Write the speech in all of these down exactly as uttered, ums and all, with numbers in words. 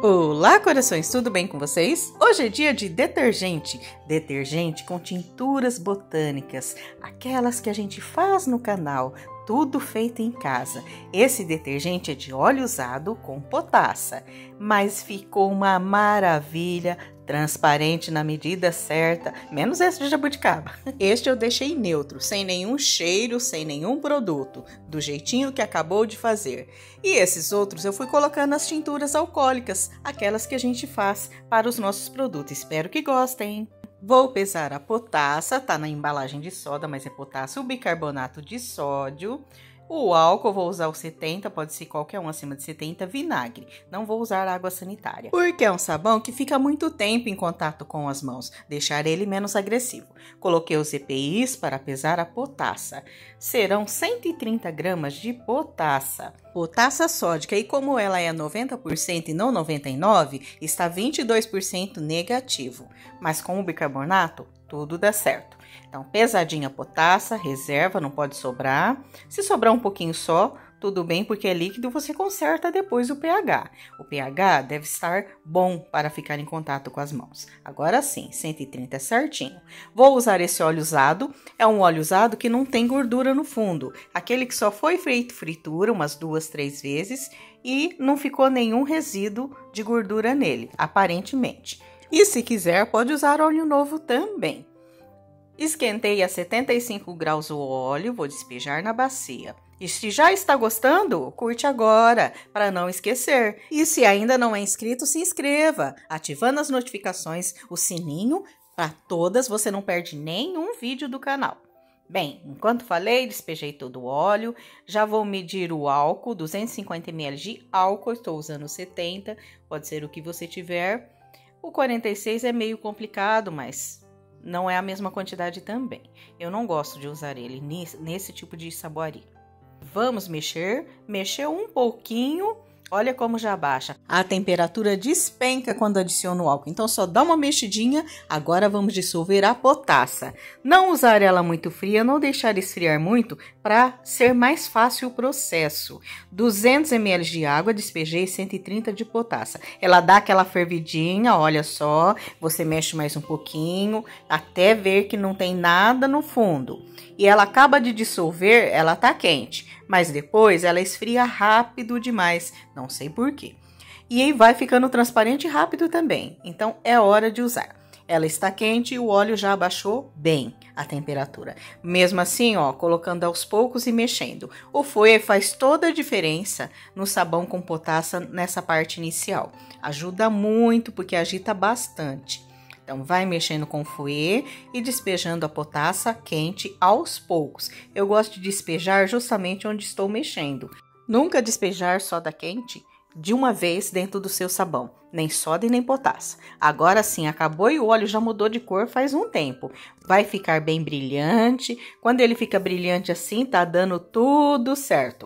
Olá, corações, tudo bem com vocês? Hoje é dia de detergente, detergente com tinturas botânicas, aquelas que a gente faz no canal, tudo feito em casa. Esse detergente é de óleo usado com potassa, mas ficou uma maravilha, transparente na medida certa, menos esse de jabuticaba. Este eu deixei neutro, sem nenhum cheiro, sem nenhum produto, do jeitinho que acabou de fazer. E esses outros eu fui colocando as tinturas alcoólicas, aquelas que a gente faz para os nossos produtos. Espero que gostem. Vou pesar a potassa, tá na embalagem de soda, mas é potássio, o bicarbonato de sódio. O álcool, vou usar o setenta, pode ser qualquer um acima de setenta, vinagre. Não vou usar água sanitária, porque é um sabão que fica muito tempo em contato com as mãos, deixar ele menos agressivo. Coloquei os E P Is para pesar a potassa. Serão cento e trinta gramas de potassa. Potassa sódica, e como ela é noventa por cento e não noventa e nove por cento, está vinte e dois por cento negativo. Mas com o bicarbonato, tudo dá certo. Então, pesadinha a potassa, reserva, não pode sobrar. Se sobrar um pouquinho só, tudo bem, porque é líquido, você conserta depois o pH. O pH deve estar bom para ficar em contato com as mãos. Agora sim, cento e trinta é certinho. Vou usar esse óleo usado. É um óleo usado que não tem gordura no fundo. Aquele que só foi feito fritura umas duas, três vezes e não ficou nenhum resíduo de gordura nele, aparentemente. E se quiser, pode usar óleo novo também. Esquentei a setenta e cinco graus o óleo, vou despejar na bacia. E se já está gostando, curte agora, para não esquecer. E se ainda não é inscrito, se inscreva, ativando as notificações, o sininho, para todas, você não perde nenhum vídeo do canal. Bem, enquanto falei, despejei todo o óleo, já vou medir o álcool, duzentos e cinquenta mililitros de álcool, estou usando setenta, pode ser o que você tiver. O quarenta e seis é meio complicado, mas não é a mesma quantidade também. Eu não gosto de usar ele nesse, nesse tipo de saboaria. Vamos mexer, mexer um pouquinho, olha como já baixa. A temperatura despenca quando adiciono o álcool, então só dá uma mexidinha. Agora vamos dissolver a potassa. Não usar ela muito fria, não deixar esfriar muito para ser mais fácil o processo. duzentos mililitros de água, despejei cento e trinta de potassa. Ela dá aquela fervidinha, olha só, você mexe mais um pouquinho, até ver que não tem nada no fundo. E ela acaba de dissolver, ela tá quente, mas depois ela esfria rápido demais, não sei por quê. E aí vai ficando transparente rápido também, então é hora de usar. Ela está quente e o óleo já abaixou bem a temperatura. Mesmo assim, ó, colocando aos poucos e mexendo. O fouet faz toda a diferença no sabão com potassa nessa parte inicial. Ajuda muito porque agita bastante. Então, vai mexendo com o fouet e despejando a potassa quente aos poucos. Eu gosto de despejar justamente onde estou mexendo. Nunca despejar soda quente de uma vez dentro do seu sabão, nem soda e nem potassa. Agora sim, acabou e o óleo já mudou de cor faz um tempo. Vai ficar bem brilhante. Quando ele fica brilhante assim, tá dando tudo certo.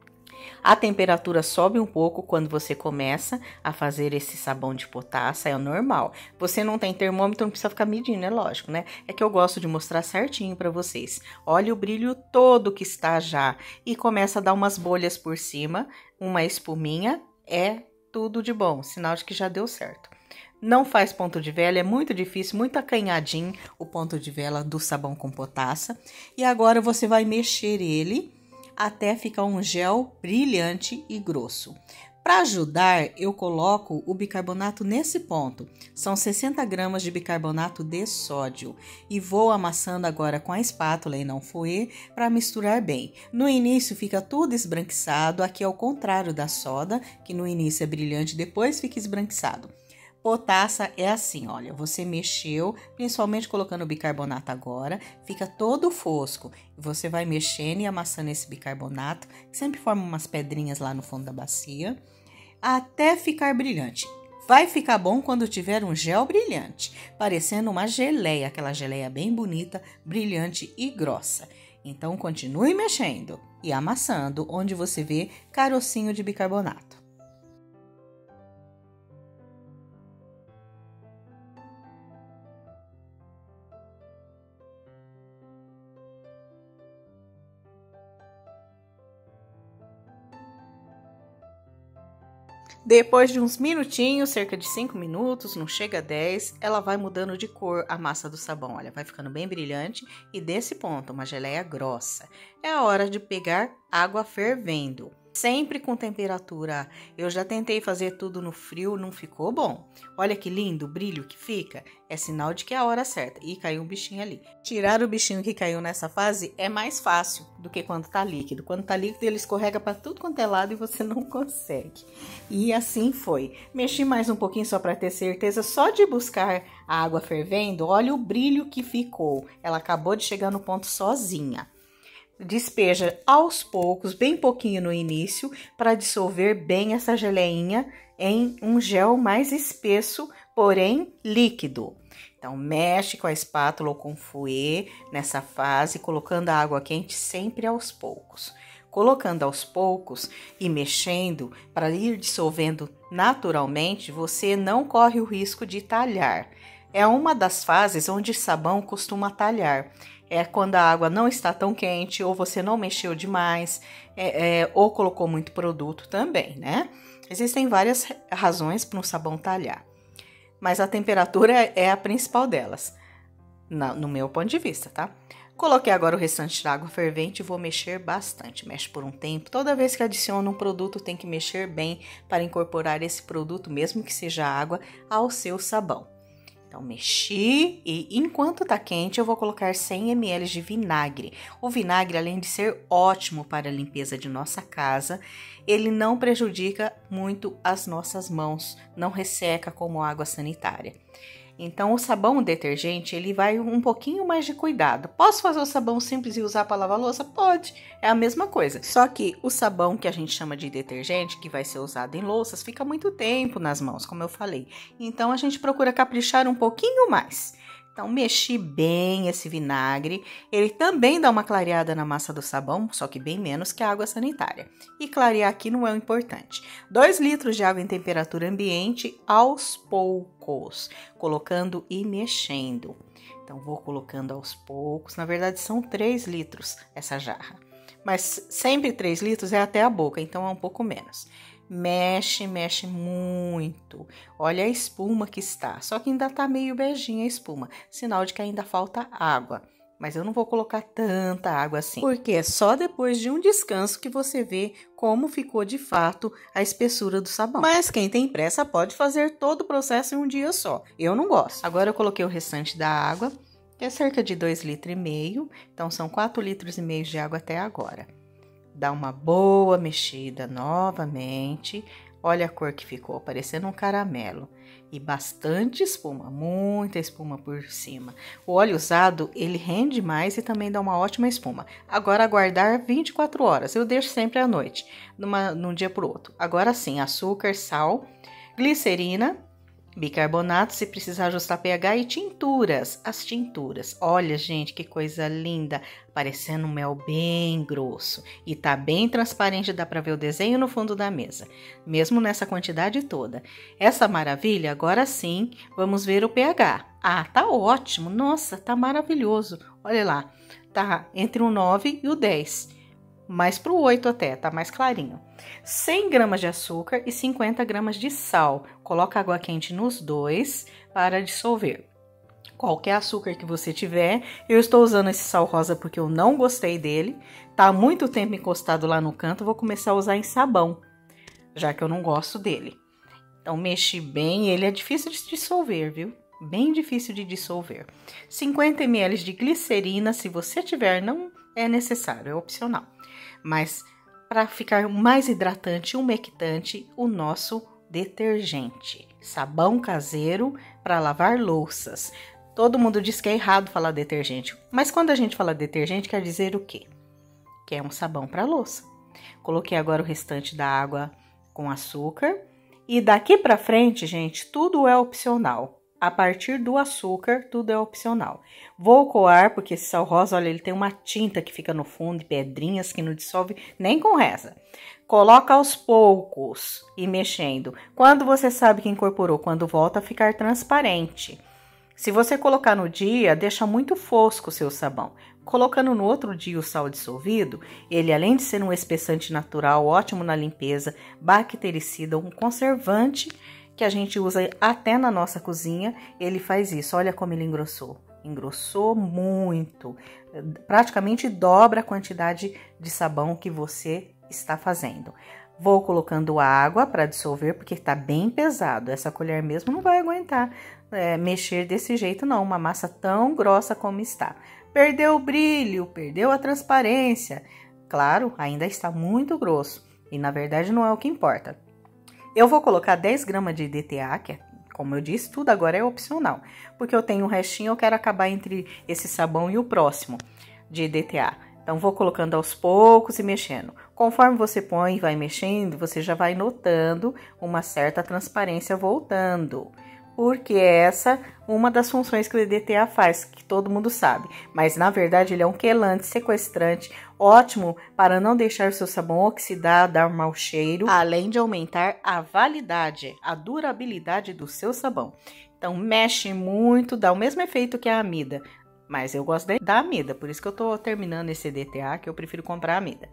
A temperatura sobe um pouco quando você começa a fazer esse sabão de potassa, é o normal. Você não tem termômetro, não precisa ficar medindo, é lógico, né? É que eu gosto de mostrar certinho para vocês. Olha o brilho todo que está já. E começa a dar umas bolhas por cima, uma espuminha, é tudo de bom, sinal de que já deu certo. Não faz ponto de vela, é muito difícil, muito acanhadinho o ponto de vela do sabão com potassa. E agora você vai mexer ele até ficar um gel brilhante e grosso. Para ajudar, eu coloco o bicarbonato nesse ponto. São sessenta gramas de bicarbonato de sódio. E vou amassando agora com a espátula e não fouet para misturar bem. No início fica tudo esbranquiçado, aqui é o contrário da soda, que no início é brilhante, depois fica esbranquiçado. Potassa é assim, olha, você mexeu, principalmente colocando o bicarbonato agora, fica todo fosco. Você vai mexendo e amassando esse bicarbonato, que sempre forma umas pedrinhas lá no fundo da bacia, até ficar brilhante. Vai ficar bom quando tiver um gel brilhante, parecendo uma geleia, aquela geleia bem bonita, brilhante e grossa. Então, continue mexendo e amassando onde você vê carocinho de bicarbonato. Depois de uns minutinhos, cerca de cinco minutos, não chega a dez, ela vai mudando de cor a massa do sabão. Olha, vai ficando bem brilhante e desse ponto, uma geleia grossa. É a hora de pegar água fervendo. Sempre com temperatura. Eu já tentei fazer tudo no frio, não ficou bom. Olha que lindo o brilho que fica. É sinal de que é a hora certa. E caiu um bichinho ali. Tirar o bichinho que caiu nessa fase é mais fácil do que quando tá líquido. Quando tá líquido, ele escorrega para tudo quanto é lado e você não consegue. E assim foi. Mexi mais um pouquinho só para ter certeza. Só de buscar a água fervendo, olha o brilho que ficou. Ela acabou de chegar no ponto sozinha. Despeja aos poucos, bem pouquinho no início, para dissolver bem essa geleinha em um gel mais espesso, porém líquido. Então, mexe com a espátula ou com fouet nessa fase, colocando a água quente sempre aos poucos. Colocando aos poucos e mexendo para ir dissolvendo naturalmente, você não corre o risco de talhar. É uma das fases onde o sabão costuma talhar. É quando a água não está tão quente, ou você não mexeu demais, é, é, ou colocou muito produto também, né? Existem várias razões para um sabão talhar, mas a temperatura é a principal delas, na, no meu ponto de vista, tá? Coloquei agora o restante da água fervente e vou mexer bastante. Mexe por um tempo. Toda vez que adiciona um produto, tem que mexer bem para incorporar esse produto, mesmo que seja água, ao seu sabão. Então, mexi e enquanto tá quente, eu vou colocar cem mililitros de vinagre. O vinagre, além de ser ótimo para a limpeza de nossa casa, ele não prejudica muito as nossas mãos, não resseca como água sanitária. Então, o sabão detergente, ele vai um pouquinho mais de cuidado. Posso fazer o sabão simples e usar para lavar louça? Pode, é a mesma coisa. Só que o sabão que a gente chama de detergente, que vai ser usado em louças, fica muito tempo nas mãos, como eu falei. Então, a gente procura caprichar um pouquinho mais. Então, mexi bem esse vinagre. Ele também dá uma clareada na massa do sabão, só que bem menos que a água sanitária. E clarear aqui não é o importante. dois litros de água em temperatura ambiente aos poucos, colocando e mexendo. Então, vou colocando aos poucos. Na verdade, são três litros essa jarra. Mas sempre três litros é até a boca, então é um pouco menos. Mexe, mexe muito. Olha a espuma que está. Só que ainda tá meio beijinha a espuma. Sinal de que ainda falta água. Mas eu não vou colocar tanta água assim. Porque é só depois de um descanso que você vê como ficou de fato a espessura do sabão. Mas quem tem pressa pode fazer todo o processo em um dia só. Eu não gosto. Agora eu coloquei o restante da água, que é cerca de dois litros e meio. Então são quatro litros e meio de água até agora. Dá uma boa mexida novamente. Olha a cor que ficou, parecendo um caramelo. E bastante espuma, muita espuma por cima. O óleo usado, ele rende mais e também dá uma ótima espuma. Agora, aguardar vinte e quatro horas. Eu deixo sempre à noite, numa, num dia para o outro. Agora sim, açúcar, sal, glicerina, bicarbonato, se precisar ajustar pH, e tinturas, as tinturas. Olha, gente, que coisa linda, parecendo um mel bem grosso. E tá bem transparente, dá para ver o desenho no fundo da mesa, mesmo nessa quantidade toda. Essa maravilha, agora sim, vamos ver o pH. Ah, tá ótimo, nossa, tá maravilhoso. Olha lá, tá entre o nove e o dez. Mais pro oito até, tá mais clarinho. cem gramas de açúcar e cinquenta gramas de sal. Coloca água quente nos dois para dissolver. Qualquer açúcar que você tiver, eu estou usando esse sal rosa porque eu não gostei dele. Tá há muito tempo encostado lá no canto, vou começar a usar em sabão, já que eu não gosto dele. Então, mexi bem, ele é difícil de dissolver, viu? Bem difícil de dissolver. cinquenta mililitros de glicerina, se você tiver, não é necessário, é opcional. Mas para ficar mais hidratante e umectante, o nosso detergente. Sabão caseiro para lavar louças. Todo mundo diz que é errado falar detergente, mas quando a gente fala detergente, quer dizer o quê? Que é um sabão para louça. Coloquei agora o restante da água com açúcar. E daqui para frente, gente, tudo é opcional. A partir do açúcar, tudo é opcional. Vou coar, porque esse sal rosa, olha, ele tem uma tinta que fica no fundo, e pedrinhas que não dissolve nem com reza. Coloca aos poucos e mexendo. Quando você sabe que incorporou, quando volta a ficar transparente. Se você colocar no dia, deixa muito fosco o seu sabão. Colocando no outro dia o sal dissolvido, ele além de ser um espessante natural, ótimo na limpeza, bactericida, um conservante que a gente usa até na nossa cozinha, ele faz isso. Olha como ele engrossou. Engrossou muito. Praticamente dobra a quantidade de sabão que você está fazendo. Vou colocando água para dissolver, porque está bem pesado. Essa colher mesmo não vai aguentar é, mexer desse jeito não, uma massa tão grossa como está. Perdeu o brilho, perdeu a transparência. Claro, ainda está muito grosso e na verdade não é o que importa. Eu vou colocar dez gramas de D T A, que é, como eu disse, tudo agora é opcional. Porque eu tenho um restinho, eu quero acabar entre esse sabão e o próximo de D T A. Então, vou colocando aos poucos e mexendo. Conforme você põe e vai mexendo, você já vai notando uma certa transparência voltando. Porque essa é uma das funções que o D T A faz, que todo mundo sabe. Mas, na verdade, ele é um quelante, sequestrante, ótimo para não deixar o seu sabão oxidar, dar um mau cheiro, além de aumentar a validade, a durabilidade do seu sabão. Então, mexe muito, dá o mesmo efeito que a amida. Mas eu gosto da amida, por isso que eu tô terminando esse D T A, que eu prefiro comprar a amida.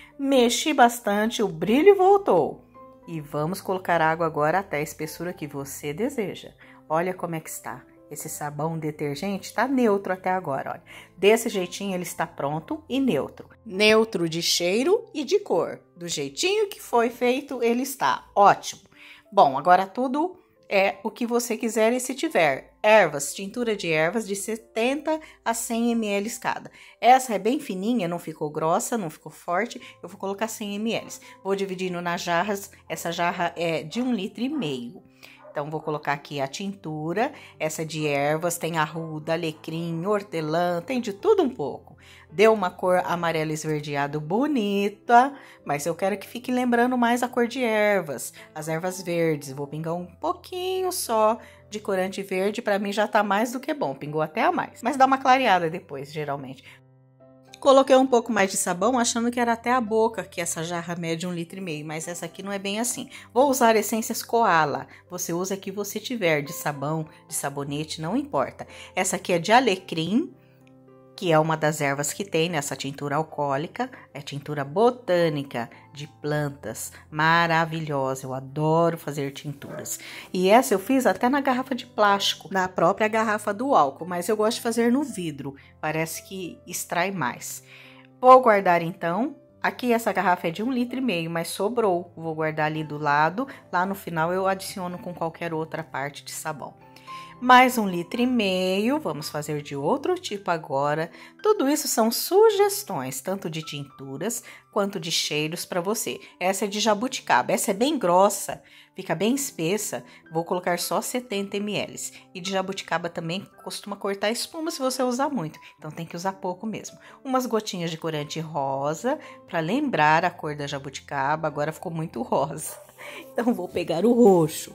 Mexi bastante, o brilho voltou. E vamos colocar água agora até a espessura que você deseja. Olha como é que está. Esse sabão detergente está neutro até agora, olha. Desse jeitinho ele está pronto e neutro. Neutro de cheiro e de cor. Do jeitinho que foi feito, ele está ótimo. Bom, agora tudo é o que você quiser e se tiver. Ervas, tintura de ervas de setenta a cem mililitros cada. Essa é bem fininha, não ficou grossa, não ficou forte. Eu vou colocar cem mililitros. Vou dividindo nas jarras. Essa jarra é de um litro e meio. Então, vou colocar aqui a tintura. Essa de ervas, tem arruda, alecrim, hortelã, tem de tudo um pouco. Deu uma cor amarelo esverdeado bonita, mas eu quero que fique lembrando mais a cor de ervas. As ervas verdes, vou pingar um pouquinho só de corante verde, para mim já tá mais do que bom, pingou até a mais. Mas dá uma clareada depois, geralmente. Coloquei um pouco mais de sabão, achando que era até a boca, que essa jarra mede um litro e meio, mas essa aqui não é bem assim. Vou usar essências Koala, você usa o que você tiver, de sabão, de sabonete, não importa. Essa aqui é de alecrim, que é uma das ervas que tem nessa tintura alcoólica, é tintura botânica de plantas, maravilhosa, eu adoro fazer tinturas. E essa eu fiz até na garrafa de plástico, na própria garrafa do álcool, mas eu gosto de fazer no vidro, parece que extrai mais. Vou guardar então, aqui essa garrafa é de um litro e meio, mas sobrou, vou guardar ali do lado, lá no final eu adiciono com qualquer outra parte de sabão. Mais um litro e meio, vamos fazer de outro tipo agora. Tudo isso são sugestões, tanto de tinturas quanto de cheiros para você. Essa é de jabuticaba, essa é bem grossa, fica bem espessa, vou colocar só setenta mililitros. E de jabuticaba também costuma cortar espuma se você usar muito, então tem que usar pouco mesmo. Umas gotinhas de corante rosa, para lembrar a cor da jabuticaba, agora ficou muito rosa. Então vou pegar o roxo.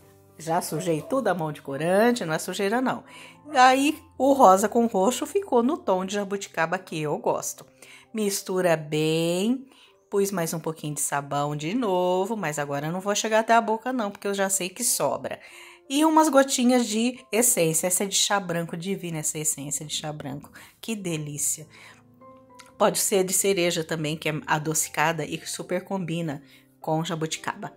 Já sujei tudo a mão de corante, não é sujeira não. Aí o rosa com roxo ficou no tom de jabuticaba que eu gosto. Mistura bem, pus mais um pouquinho de sabão de novo, mas agora eu não vou chegar até a boca não, porque eu já sei que sobra. E umas gotinhas de essência, essa é de chá branco, divina essa essência de chá branco, que delícia. Pode ser de cereja também, que é adocicada e super combina com jabuticaba.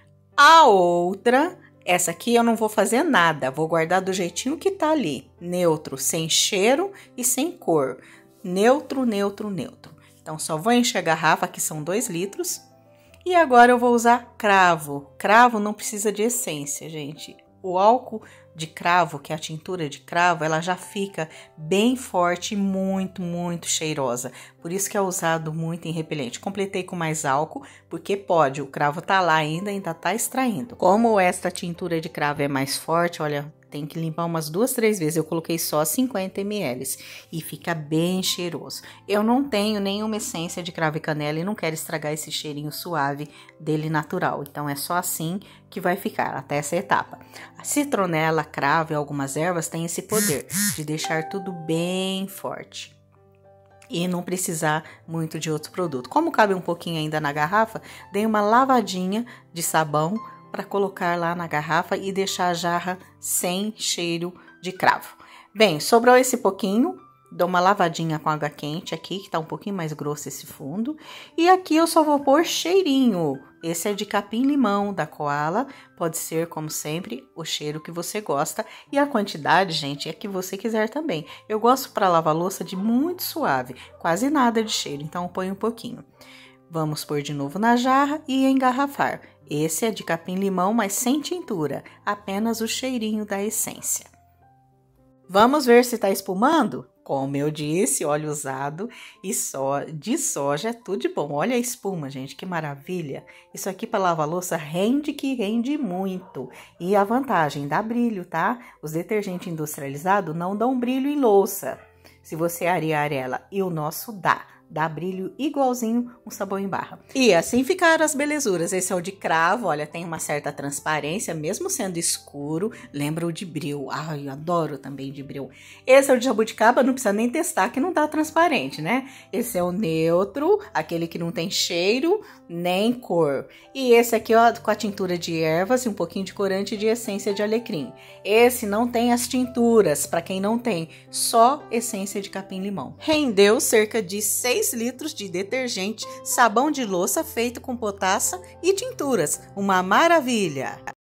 A outra... Essa aqui eu não vou fazer nada, vou guardar do jeitinho que tá ali, neutro, sem cheiro e sem cor, neutro, neutro, neutro. Então, só vou encher a garrafa, que são dois litros, e agora eu vou usar cravo. Cravo não precisa de essência, gente. O álcool de cravo, que é a tintura de cravo, ela já fica bem forte e muito, muito cheirosa. Por isso que é usado muito em repelente. Completei com mais álcool, porque pode, o cravo tá lá ainda, ainda tá extraindo. Como esta tintura de cravo é mais forte, olha, tem que limpar umas duas, três vezes. Eu coloquei só cinquenta mililitros e fica bem cheiroso. Eu não tenho nenhuma essência de cravo e canela e não quero estragar esse cheirinho suave dele natural. Então, é só assim que vai ficar até essa etapa. A citronela, cravo e algumas ervas têm esse poder de deixar tudo bem forte e não precisar muito de outro produto. Como cabe um pouquinho ainda na garrafa, dei uma lavadinha de sabão para colocar lá na garrafa e deixar a jarra sem cheiro de cravo. Bem, sobrou esse pouquinho, Dou uma lavadinha com água quente aqui, que tá um pouquinho mais grosso esse fundo. E aqui eu só vou pôr cheirinho. Esse é de capim-limão da Koala. Pode ser, como sempre, o cheiro que você gosta. E a quantidade, gente, é que você quiser também. Eu gosto para lavar louça de muito suave, quase nada de cheiro, então eu ponho um pouquinho. Vamos pôr de novo na jarra e engarrafar. Esse é de capim-limão, mas sem tintura, apenas o cheirinho da essência. Vamos ver se tá espumando? Como eu disse, óleo usado e só de soja é tudo de bom. Olha a espuma, gente, que maravilha. Isso aqui para lavar louça rende que rende muito. E a vantagem, dá brilho, tá? Os detergentes industrializados não dão brilho em louça. Se você arear ela, e o nosso dá. Dá brilho igualzinho um sabão em barra. E assim ficaram as belezuras. Esse é o de cravo, olha, tem uma certa transparência, mesmo sendo escuro. Lembra o de bril. Ai, eu adoro também de bril. Esse é o de jabuticaba, não precisa nem testar, que não tá transparente, né? Esse é o neutro, aquele que não tem cheiro nem cor. E esse aqui, ó, com a tintura de ervas e um pouquinho de corante de essência de alecrim. Esse não tem as tinturas, para quem não tem, só essência de capim-limão. Rendeu cerca de seis litros de detergente, sabão de louça feito com potassa e tinturas. Uma maravilha!